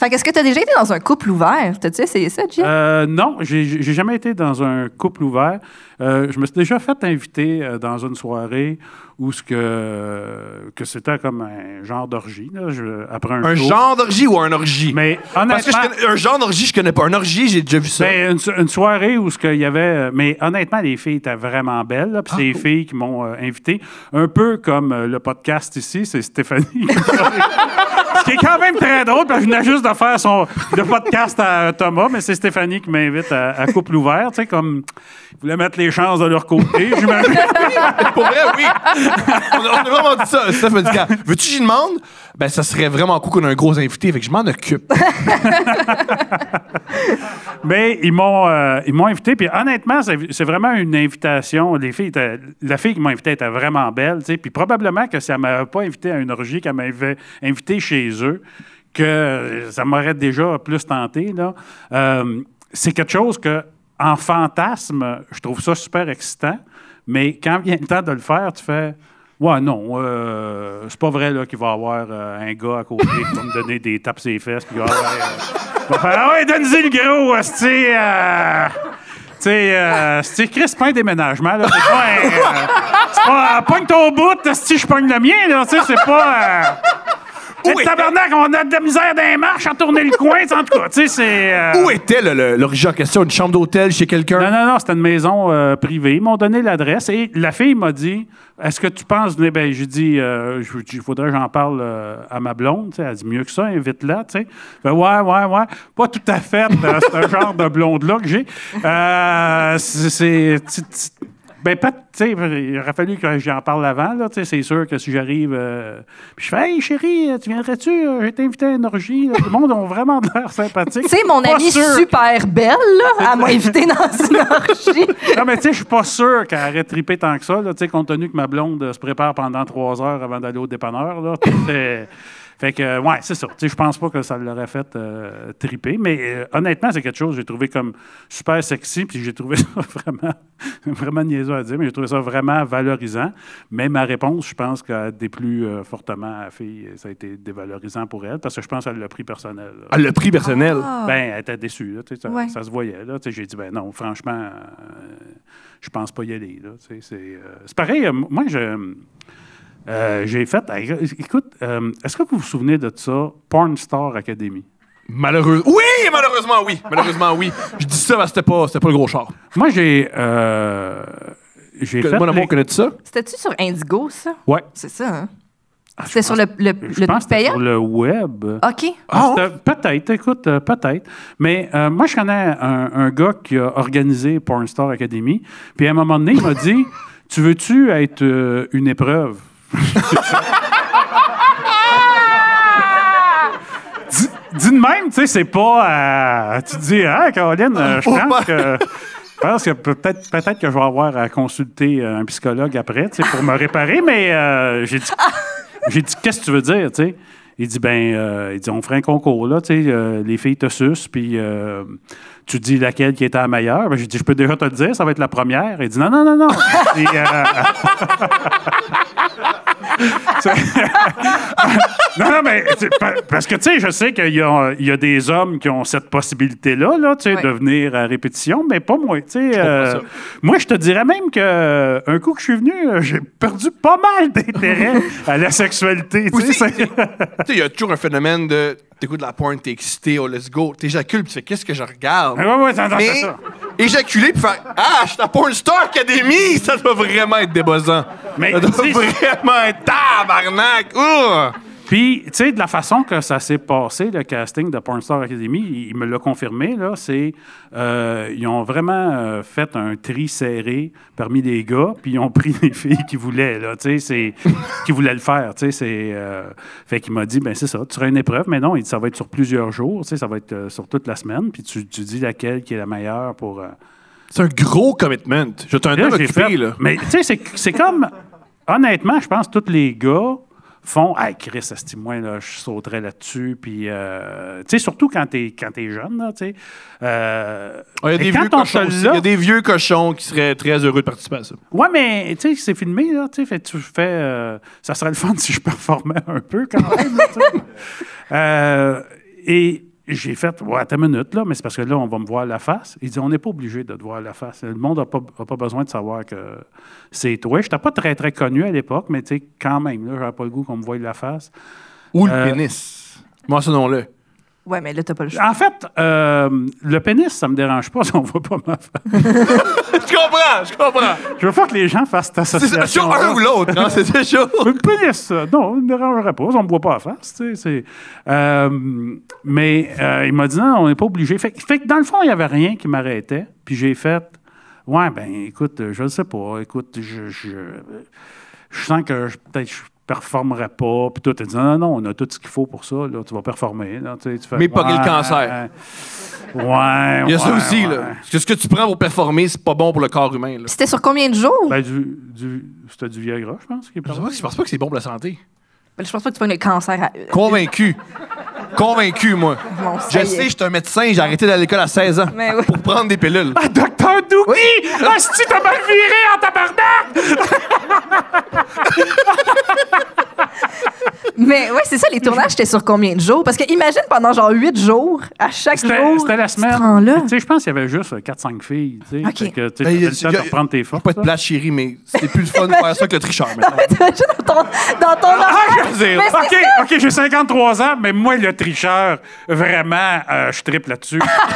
Fait qu'est-ce que tu as déjà été dans un couple ouvert? T'as-tu essayé ça, Jim? Non, j'ai jamais été dans un couple ouvert. Je me suis déjà fait inviter dans une soirée où que c'était comme un genre d'orgie, là, après un show. Genre d'orgie ou un orgie? Mais honnêtement... Parce que un genre d'orgie, je connais pas. Un orgie, j'ai déjà vu ça. Ben, une soirée où il y avait... Mais honnêtement, les filles étaient vraiment belles. Là, puis c'est les filles qui m'ont invité. Un peu comme le podcast ici, c'est Stéphanie. Ce qui est quand même très drôle, parce que je venais juste de faire le podcast à Thomas, mais c'est Stéphanie qui m'invite à couple ouvert. Tu sais, comme... Ils voulaient mettre les chances de leur côté, j'imagine. Pour vrai, oui. On a vraiment dit ça. Steph m'a dit, veux-tu que j'y demande? Ben, ça serait vraiment cool qu'on ait un gros invité, fait que je m'en occupe. Mais ils m'ont invité, puis honnêtement, c'est vraiment une invitation. La fille qui m'a invité était vraiment belle, tu sais, puis probablement que si elle ne m'avait pas invité à une orgie, qu'elle m'avait invité chez eux, que ça m'aurait déjà plus tenté, là. C'est quelque chose que, en fantasme, je trouve ça super excitant, mais quand vient le temps de le faire, tu fais... Ouais, non, c'est pas vrai là, qu'il va y avoir un gars à côté qui va me donner des tapes sur les fesses. Puis il va faire, ah ouais, donne-y le gros, c'est Chris, pas un déménagement. Là, c'est pas pogne ton bout, si je pogne le mien, là, c'est pas... tabarnak, on a de la misère dans les marches à tourner le coin, en tout cas, tu sais, c'est... Où était l'origine en question? Une chambre d'hôtel chez quelqu'un? Non, c'était une maison privée. Ils m'ont donné l'adresse et la fille m'a dit, est-ce que tu penses venir? Ben, j'ai dit, il faudrait que j'en parle à ma blonde, tu sais. Elle dit, mieux que ça, invite-la, tu sais. Ouais. Pas tout à fait, c'est un genre de blonde-là que j'ai. Ben, tu sais, il aurait fallu que j'en parle avant, là, tu sais, c'est sûr que si j'arrive... Puis je fais, hey, chérie, tu viendrais-tu? J'ai été invité à une orgie. Là. Le monde a vraiment l'air sympathique. Tu sais, mon amie super belle, là, elle m'a invité dans une orgie. Non, mais tu sais, je suis pas sûr qu'elle aurait trippé tant que ça, là, tu sais, compte tenu que ma blonde se prépare pendant 3 heures avant d'aller au dépanneur, là. Fait que, ouais, c'est ça. Tu sais, je pense pas que ça l'aurait fait triper, mais honnêtement, c'est quelque chose que j'ai trouvé comme super sexy, puis j'ai trouvé ça vraiment niaiseux à dire, mais j'ai trouvé ça vraiment valorisant. Mais ma réponse, je pense qu'elle déplut fortement à la fille. Ça a été dévalorisant pour elle, parce que je pense qu'elle l'a pris personnel. Là. Elle l'a pris personnel? Ben, elle était déçue, là, ça se voyait. Là, j'ai dit, ben non, franchement, je pense pas y aller. Là, c'est pareil, moi, j'ai fait... Écoute, est-ce que vous vous souvenez de ça? Porn Star Academy. Malheureusement, oui. Je dis ça parce que c'était pas le gros char. Moi, j'ai fait... Mon amour, connais-tu ça? C'était-tu sur Indigo, ça? Ouais. C'est ça, hein? C'était sur le payant? Sur le web. OK. Peut-être, écoute, peut-être. Mais moi, je connais un gars qui a organisé Porn Star Academy. Puis à un moment donné, il m'a dit, tu veux-tu être une épreuve? Dis de même, tu sais, c'est pas... tu te dis, ah, Caroline, je pense que peut-être que je vais avoir à consulter un psychologue après, tu sais, pour me réparer, mais j'ai dit, qu'est-ce que tu veux dire, tu sais? Il dit, on ferait un concours, là, tu sais, les filles te sucent, puis tu dis laquelle qui était la meilleure. Ben, j'ai dit, je peux déjà te le dire, ça va être la première. Il dit, non. Et, non, mais parce que, tu sais, je sais qu'il y a des hommes qui ont cette possibilité-là, là, tu sais, de venir à répétition, mais pas moi, tu sais. Moi, je te dirais même qu'un coup que je suis venu, j'ai perdu pas mal d'intérêt à la sexualité, tu sais. Il y a toujours un phénomène de... T'écoutes de la porn, t'es excité, oh, let's go. T'éjacules, puis tu fais, qu'est-ce que je regarde? Ouais, c'est ça. Éjaculer, puis faire, je suis à Porn Star Academy! Ça doit vraiment être débossant. Mais ça doit vraiment être tabarnak! Puis, tu sais, de la façon que ça s'est passé, le casting de Porn Star Academy, il me l'a confirmé, là, c'est... ils ont vraiment fait un tri serré parmi les gars, puis ils ont pris les filles qui voulaient, là, tu sais, qui voulaient le faire, tu sais, fait qu'il m'a dit, ben c'est ça, tu seras une épreuve, mais non, il dit, ça va être sur plusieurs jours, tu sais, ça va être sur toute la semaine, puis tu dis laquelle qui est la meilleure pour... C'est un gros commitment. Je t'en ai occupé, là. Mais, tu sais, c'est comme... Honnêtement, je pense que tous les gars... font « Hey, Chris, estime-moi, là, je sauterais là-dessus. » Puis, tu sais, surtout quand t'es jeune, là, tu sais. Il y a des vieux cochons qui seraient très heureux de participer à ça. Ouais, mais, tu sais, c'est filmé, là, tu sais. Tu fais... ça serait le fun si je performais un peu, quand même, là, et j'ai fait, ouais, attends une minute, là, mais c'est parce que là, on va me voir la face. Il dit, on n'est pas obligé de te voir la face. Le monde n'a pas besoin de savoir que c'est toi. Je n'étais pas très, très connu à l'époque, mais tu sais, quand même, là, j'avais pas le goût qu'on me voie la face. Ou le pénis. Mentionnons-le. Ouais, mais là, t'as pas le choix. En fait, le pénis, ça me dérange pas si on voit pas ma face. Je comprends. Je veux pas que les gens fassent cette C'est association. sur un ou l'autre, hein, c'est déjà chaud. Le pénis, non, il ne me dérangerait pas. On me voit pas la face. Tu sais, mais il m'a dit non, on n'est pas obligé. Fait que dans le fond, il n'y avait rien qui m'arrêtait. Puis j'ai fait, ouais, ben écoute, je ne sais pas. Écoute, je sens que peut-être je performerais pas. Puis toi, tu dit non, on a tout ce qu'il faut pour ça. Là, tu vas performer. Là, tu fais, Mais pas le cancer. Ouais. Il y a ça aussi, là. Parce que ce que tu prends pour performer, c'est pas bon pour le corps humain. Là. C'était sur combien de jours? Ben, c'était du Viagra, je pense. Je pense pas que c'est bon pour la santé. Je pense pas que tu pognes le cancer. Convaincu, moi. Bon, Je ça y est. sais, je suis un médecin, j'ai arrêté d'aller à l'école à 16 ans Mais oui. pour prendre des pilules. Ah, Docteur Dougie! Asti, t'as mal viré en tabarnak! Mais ouais, c'est ça, les tournages, c'était sur combien de jours? Parce que imagine pendant genre 8 jours, à chaque jour. C'était la tu te semaine. rends là. Tu sais, je pense qu'il y avait juste 4-5 filles. Tu sais. OK. Fait que, tu Ben, avais le temps de reprendre tes forces. Pas être plate, chérie, mais c'est plus le fun de faire ça que le tricheur, Non, maintenant. mais t'imagines dans ton Ah, horaire. je veux dire. Mais c'est OK, j'ai 53 ans, mais moi, le tricheur, vraiment, je triple là-dessus.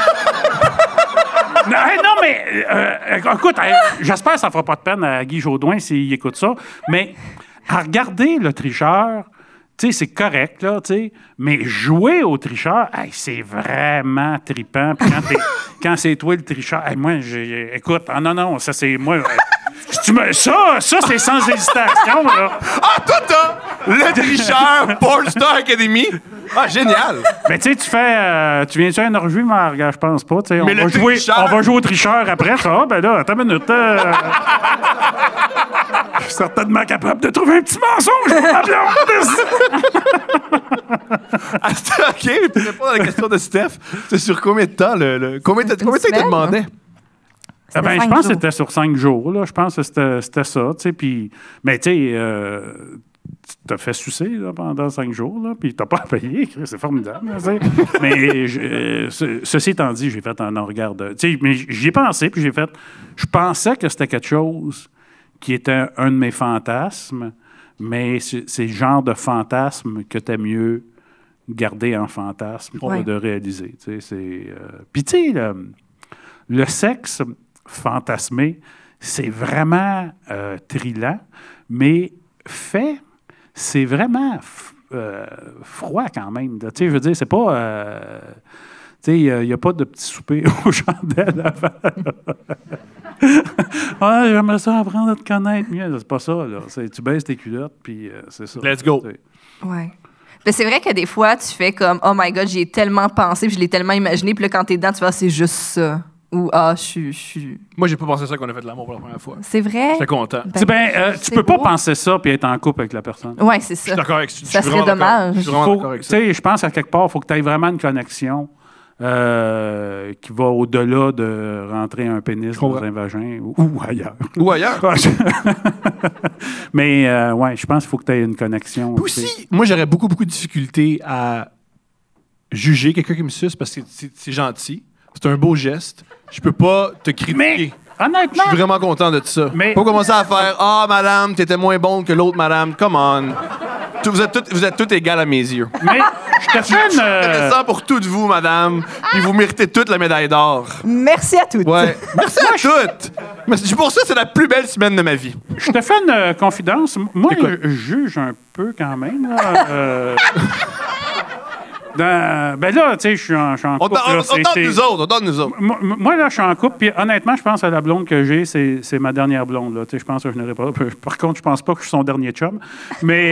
Non, mais écoute, j'espère que ça ne fera pas de peine à Guy Jodoin s'il écoute ça, mais à regarder le tricheur, tu sais, c'est correct, là, tu sais, mais jouer au tricheur, hey, c'est vraiment trippant. Puis quand c'est toi le tricheur, hey, moi, écoute, non, ça, c'est moi. Ça, c'est sans hésitation, là. Ah, toi, t'as le tricheur Porn Star Academy. Ah, génial. Mais tu sais, tu viens-tu à une revue, mais regarde, je pense pas. Tu sais, Mais le tricheur- on va jouer au tricheur après ça. Ben là, attends une minute. Je suis certainement capable de trouver un petit mensonge pour ma blonde. Ah, OK, tu réponds à la question de Steph. C'est sur combien de temps? Combien de temps il te semaine, demandait? C'était Ben, je 5 pense jours. que c'était sur 5 jours. Là. Je pense que c'était ça. Tu sais, puis, mais tu sais, tu t'as fait sucer là, pendant 5 jours, là, puis t'as pas à payer. C'est formidable. Tu sais. Mais ceci étant dit, j'ai fait un non, regarde. Tu sais, mais j'y ai pensé, puis j'ai fait. Je pensais que c'était quelque chose qui était un de mes fantasmes, mais c'est le genre de fantasme que t'aimes mieux garder en fantasme Ouais. de réaliser. Tu sais, puis tu sais, le sexe fantasmé, c'est vraiment trillant, mais fait, c'est vraiment froid quand même. Tu sais, je veux dire, c'est pas... tu sais, il n'y a pas de petit souper aux chandelles avant. Ah, j'aimerais ça apprendre à te connaître mieux. C'est pas ça, là. Tu baisses tes culottes, puis c'est ça. Let's go. Tu sais. Ouais. Mais c'est vrai que des fois, tu fais comme, oh my God, j'y ai tellement pensé, puis je l'ai tellement imaginé, puis là, quand t'es dedans, tu vas, c'est juste ça. Ou, je suis. Moi, j'ai pas pensé ça qu'on a fait de l'amour pour la première fois. C'est vrai? J'étais content. Tu c'est peux pas beau. penser ça puis être en couple avec la personne. Ouais, c'est Je suis ça. d'accord avec Ça serait dommage. Je suis vraiment Faut- d'accord avec tu ça. sais, je pense qu'à quelque part, il faut que tu aies vraiment une connexion qui va au-delà de rentrer un pénis dans un vagin ou ailleurs. Ou ailleurs. Mais ouais, je pense qu'il faut que tu aies une connexion. Puis aussi, moi, j'aurais beaucoup de difficultés à juger quelqu'un qui me suce parce que c'est gentil. C'est un beau geste. Je peux pas te critiquer. Mais Je honnêtement, suis vraiment content de ça. Mais- Pas commencer à faire « Ah, madame, t'étais moins bonne que l'autre madame. Come on. » Vous êtes toutes égales à mes yeux. mais je te fais Je suis une... reconnaissant pour toutes vous, madame. Puis vous méritez toute la médaille d'or. Merci à toutes. Ouais. Merci à toutes. Merci. Pour ça, c'est la plus belle semaine de ma vie. Je te fais une confidence. Moi, Écoute. je juge un peu quand même. Là, ben là, tu sais, je suis en On couple. là, donne nous autres. Moi, là, je suis en couple, puis honnêtement, je pense à la blonde que j'ai, c'est ma dernière blonde. Là. Tu sais, je pense que je n'aurai pas. Par contre, je pense pas que je suis son dernier chum. Mais.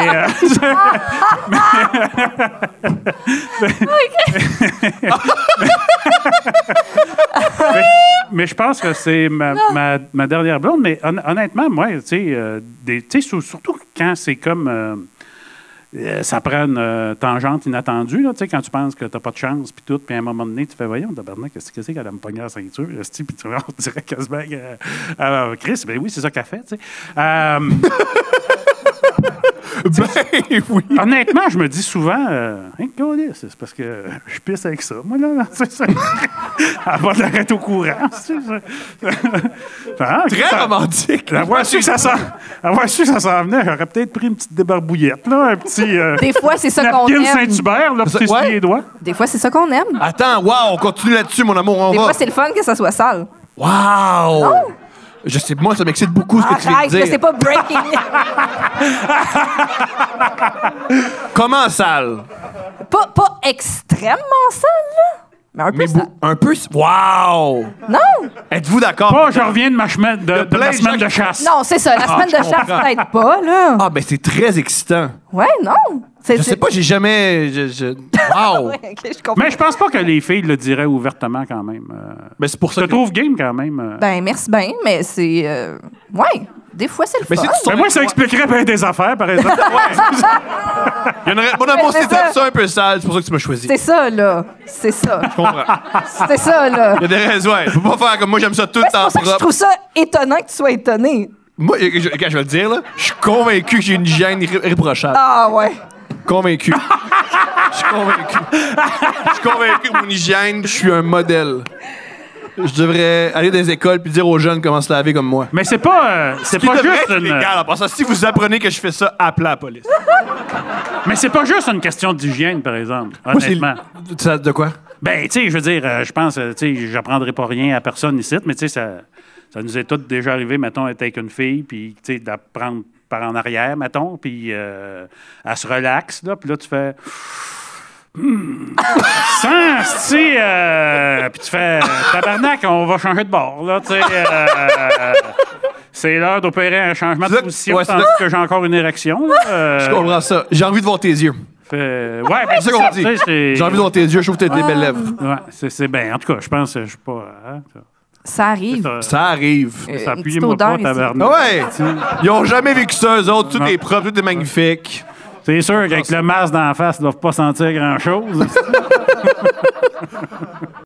mais je pense que c'est ma dernière blonde. Mais honnêtement, moi, tu sais, surtout quand c'est comme. Ça prend une tangente inattendue, là, tu sais, quand tu penses que tu n'as pas de chance, puis tout, puis à un moment donné, tu fais, voyons, tabarnak, qu'est-ce qu'elle a me pogner à la ceinture, puis tu on dirait quasiment Chris, ben oui, c'est ça qu'elle fait, tu sais. Ben oui. Honnêtement, je me dis souvent, c'est parce que je pisse avec ça. Moi, là, c'est ça. Avant de l'arrêter au courant. C'est ça. Très romantique. Avoir su que ça s'en venait, j'aurais peut-être pris une petite débarbouillette, là, un petit. Des fois, c'est ça qu'on napkin aime. Saint-Hubert, là, pour t'essuyer Ouais. les doigts. Des fois, c'est ça qu'on aime. Attends, wow, on continue là-dessus, mon amour, on Des va. fois, c'est le fun que ça soit sale. Wow! Je sais, moi, ça m'excite beaucoup ce que tu viens de Arrête, là, dire. c'est pas breaking. Comment sale? pas extrêmement sale, là. Mais un peu Mais sale. un peu. Wow! Non! Êtes-vous d'accord? Pas, je reviens de ma semaine de plein ma de semaine gens de chasse. Non, c'est ça. La semaine je de chasse, comprends. peut-être pas, là. Ah, ben c'est très excitant. Ouais, non. Je sais pas, j'ai jamais. Wow! Ouais, ok, je comprends. Mais je pense pas que les filles le diraient ouvertement quand même. Ben c'est pour Je ça te que. trouve game quand même. Ben, merci bien, mais c'est. Ouais, des fois, c'est le Mais fun. si tu Mais moi, ça expliquerait bien des affaires, par exemple. Il y en aurait... Mon amour, c'est c'était ça. ça un peu sale, c'est pour ça que tu m'as choisi. C'est ça, là. C'est ça. Je comprends. C'est ça, là. Il y a des raisons, ouais. Faut pas faire comme moi, j'aime ça tout Ouais, c'est en pour ça que je propre. trouve ça étonnant que tu sois étonné. Moi, quand je vais le dire, là, je suis convaincu que j'ai une hygiène irréprochable. Ah, ouais. Convaincu. Je suis convaincu. Je suis convaincu que mon hygiène, je suis un modèle. Je devrais aller dans les écoles puis dire aux jeunes comment se laver comme moi. Mais c'est pas Qui juste devrait être une. légal. En passant, si vous apprenez que je fais ça, appelez la police. Mais c'est pas juste une question d'hygiène, par exemple. Moi, c'est- Honnêtement. Ça, de quoi? Ben, tu sais, je veux dire, je pense, tu sais, j'apprendrai pas rien à personne ici, mais tu sais, ça nous est tous déjà arrivé, mettons, d'être avec une fille, puis, tu sais, d'apprendre par en arrière, mettons, puis elle se relaxe, là, puis là, tu fais... Sans, tu sais, puis tu fais, tabarnak, on va changer de bord, là, tu sais. C'est l'heure d'opérer un changement de C'est ça- position, ouais, c'est tandis ça- que j'ai encore une érection, là. Je comprends ça. J'ai envie de voir tes yeux. Ouais, ben, C'est ça qu'on dit. tu sais, c'est- J'ai envie de voir tes yeux. Je trouve que t'as des belles lèvres. Ouais, c'est bien. En tout cas, je pense que je suis pas. Hein, Ça arrive. Ça arrive. ça Une petite appuie-moi odeur pas, ici. tabarnak. Ah ouais! Ils ont jamais vécu ça, eux autres. Tout Non. est propre, tout est magnifique. C'est sûr qu'avec le masque d'en face, ils doivent pas sentir grand-chose.